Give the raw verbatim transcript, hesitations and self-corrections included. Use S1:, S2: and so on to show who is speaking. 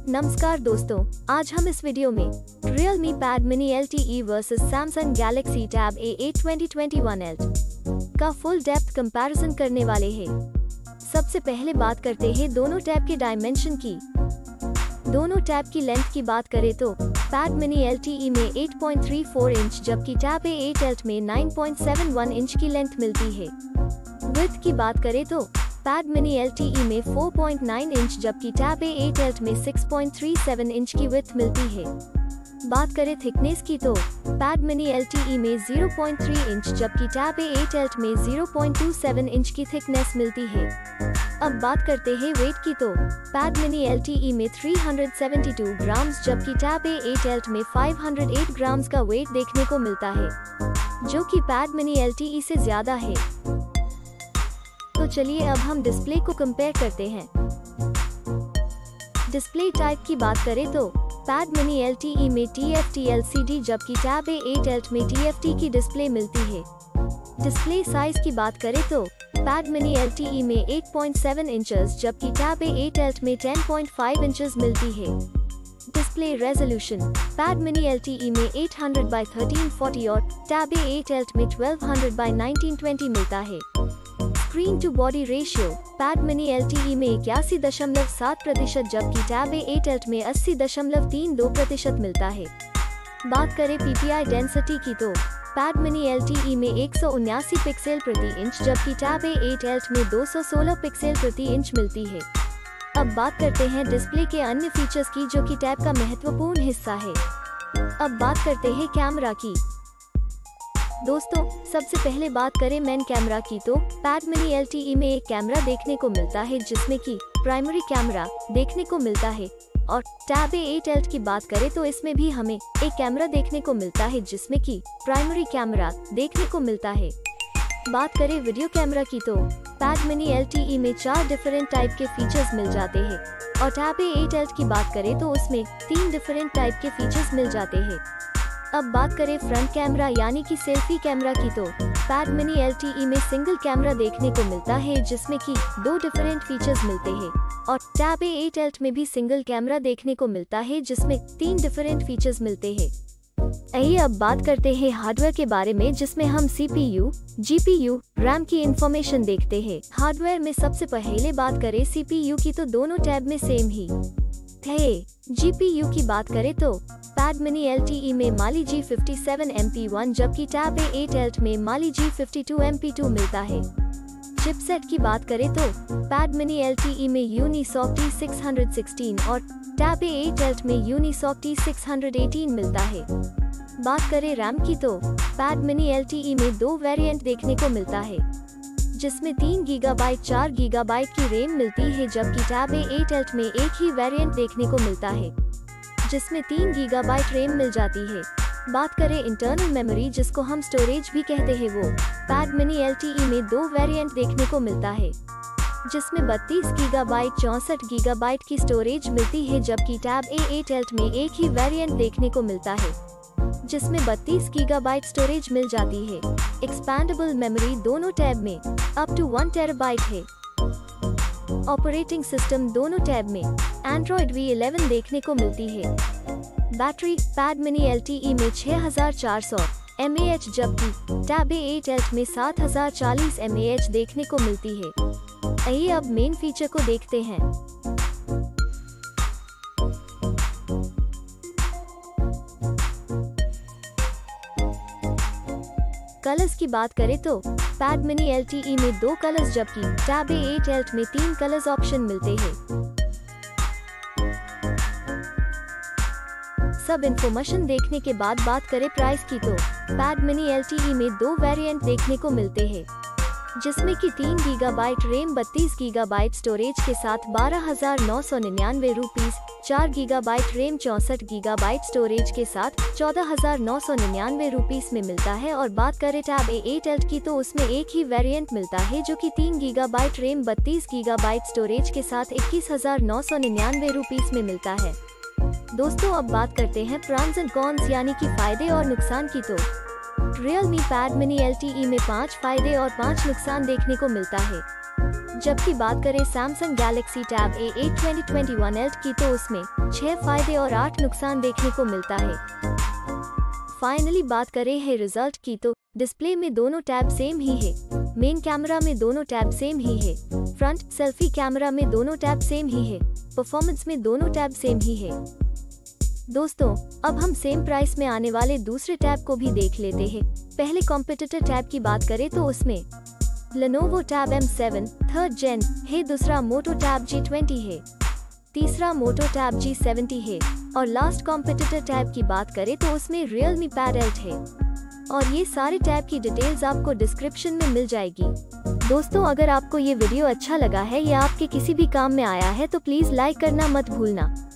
S1: नमस्कार दोस्तों, आज हम इस वीडियो में Realme Pad Mini L T E versus Samsung Galaxy Tab A eight twenty twenty-one Lite का फुल डेप्थ कंपैरिजन करने वाले हैं। सबसे पहले बात करते हैं दोनों टैब के डायमेंशन की। दोनों टैब की लेंथ की बात करें तो Pad Mini L T E में eight point three four inch जबकि Tab A eight Lite में nine point seven one inch की लेंथ मिलती है। विड्थ की बात करें तो Pad Mini L T E में four point nine इंच जबकि Tab A eight Lite में six point three seven inch की विड्थ मिलती है। बात करें थिकनेस की तो Pad Mini L T E में zero point three इंच जबकि Tab A eight Lite में zero point two seven inch की थिकनेस मिलती है। अब बात करते हैं वेट की तो Pad Mini L T E में three hundred seventy-two ग्राम्स जबकि Tab A eight Lite में five hundred eight ग्राम्स का वेट देखने को मिलता है, जो कि Pad Mini L T E से ज्यादा है। तो चलिए अब हम डिस्प्ले को कंपेयर करते हैं। डिस्प्ले टाइप की बात करें तो Pad Mini L T E में T F T L C D जबकि Tab A eight Lite में T F T की डिस्प्ले मिलती है। डिस्प्ले साइज की बात करें तो Pad Mini L T E में eight point seven इंचेस जबकि Tab A eight Lite में ten point five इंचेस मिलती है। Display resolution Pad Mini L T E में eight hundred by thirteen forty और Tab A eight Lite में twelve hundred by nineteen twenty मिलता है। Screen to body ratio Pad Mini L T E में इक्यासी दशमलव सात प्रतिशत जबकि Tab A eight Lite में अस्सी दशमलव तीन दो प्रतिशत मिलता है। बात करें P P I डेंसिटी की तो Pad Mini L T E में एक सौ उन्यासी पिक्सल प्रति इंच जबकि Tab A eight Lite में दो सौ सोलह पिक्सल प्रति इंच मिलती है। अब बात करते हैं डिस्प्ले के अन्य फीचर्स की, जो कि टैब का महत्वपूर्ण हिस्सा है। अब बात करते हैं कैमरा की। दोस्तों, सबसे पहले बात करें मेन कैमरा की तो Pad Mini L T E में एक कैमरा देखने को मिलता है जिसमें कि प्राइमरी कैमरा देखने को मिलता है, और Tab A eight Lite की बात करें तो इसमें भी हमें एक कैमरा देखने को मिलता है जिसमें कि प्राइमरी कैमरा देखने को मिलता है। बात करें वीडियो कैमरा की तो Pad Mini L T E में चार डिफरेंट टाइप के फीचर्स मिल जाते हैं, और Tab A eight Lite की बात करें तो उसमें तीन डिफरेंट टाइप के फीचर्स मिल जाते हैं। अब बात करें फ्रंट कैमरा यानी कि सेल्फी कैमरा की तो Pad Mini L T E में सिंगल कैमरा देखने को मिलता है जिसमें कि दो डिफरेंट फीचर्स मिलते हैं, और Tab A eight Lite में भी सिंगल कैमरा देखने को मिलता है जिसमें तीन डिफरेंट फीचर्स मिलते हैं। आइए अब बात करते हैं हार्डवेयर के बारे में, जिसमें हम C P U, G P U, RAM की इंफॉर्मेशन देखते हैं। हार्डवेयर में सबसे पहले बात करें C P U की तो दोनों टैब में सेम ही है। G P U की बात करें तो Pad Mini L T E में Mali G fifty-seven M P one जबकि Tab A eight Lite में Mali G fifty-two M P two मिलता है। चिपसेट की बात करें तो Pad Mini L T E में Unisoc T six sixteen और Tab A eight Lite में Unisoc T six eighteen मिलता है। बात करें रैम की तो Pad Mini L T E में दो वेरिएंट देखने को मिलता है, जिसमें तीन गीगाबाइट चार गीगाबाइट की रैम मिलती है जबकि Tab A eight Lite में एक ही वेरिएंट देखने को मिलता है जिसमें तीन गीगाबाइट रैम मिल जाती है। बात करें इंटरनल मेमोरी, जिसको हम स्टोरेज भी कहते हैं, वो Pad Mini L T E में दो वेरिएंट देखने को मिलता है, जिसमें बत्तीस गीगाबाइट चौसठ गीगाबाइट की स्टोरेज मिलती है जबकि Tab A eight Lite में एक ही वेरिएंट देखने को मिलता है जिसमें बत्तीस गीगाबाइट स्टोरेज मिल जाती है। एक्सपैंडेबल मेमोरी दोनों टैब में अप टू वन टेराबाइट है। ऑपरेटिंग सिस्टम दोनों टैब में Android V eleven देखने को मिलती है। Battery Pad Mini L T E में छह हज़ार चार सौ एम ए एच जबकि Tab A eight Lite में सात हज़ार चालीस एम ए एच देखने को मिलती है। आइए अब मेन फीचर को देखते हैं। कलर्स की बात करें तो Pad Mini L T E में दो कलर्स जबकि Tab A eight Lite में तीन कलर्स ऑप्शन मिलते हैं। सब इन्फॉर्मेशन देखने के बाद बात करें प्राइस की तो Pad Mini L T E में दो वेरिएंट देखने को मिलते हैं, जिसमें कि तीन गीगाबाइट रैम बत्तीस गीगाबाइट स्टोरेज के साथ बारह हजार नौ सौ निन्यानवे रुपीस, चार गीगाबाइट रैम चौसठ गीगाबाइट स्टोरेज के साथ चौदह हजार नौ सौ निन्यानवे रुपीस में मिलता है। और बात करें Tab A eight Lite की तो उसमें एक ही वेरिएंट मिलता है जो कि तीन गीगाबाइट रैम बत्तीस गीगाबाइट स्टोरेज के साथ इक्कीस हजार नौ सौ निन्यानवे रुपीस में मिलता है। दोस्तों, अब बात करते हैं प्रॉन्स एंड कॉन्स यानी कि फायदे और नुकसान की तो Realme Pad Mini L T E में पाँच फायदे और पाँच नुकसान देखने को मिलता है। जबकि बात करें Samsung Galaxy tab A eight twenty twenty one lite की तो उसमें छह फायदे और आठ नुकसान देखने को मिलता है। फाइनली बात करें है रिजल्ट की तो डिस्प्ले में दोनों टैब सेम ही है, मेन कैमरा में दोनों टैब सेम ही है, फ्रंट सेल्फी कैमरा में दोनों टैब सेम ही है, परफॉर्मेंस में दोनों टैब सेम ही है। दोस्तों, अब हम सेम प्राइस में आने वाले दूसरे टैब को भी देख लेते हैं। पहले कॉम्पिटिटर टैब की बात करें तो उसमें Lenovo tab M seven third gen है, दूसरा मोटो टैब जी ट्वेंटी है, तीसरा मोटो टैब जी सेवेंटी है और लास्ट कॉम्पिटिटर टैब की बात करें तो उसमें Realme Pad एट है। और ये सारे टैब की डिटेल्स आपको डिस्क्रिप्शन में मिल जाएगी। दोस्तों, अगर आपको ये वीडियो अच्छा लगा है या आपके किसी भी काम में आया है तो प्लीज लाइक करना मत भूलना।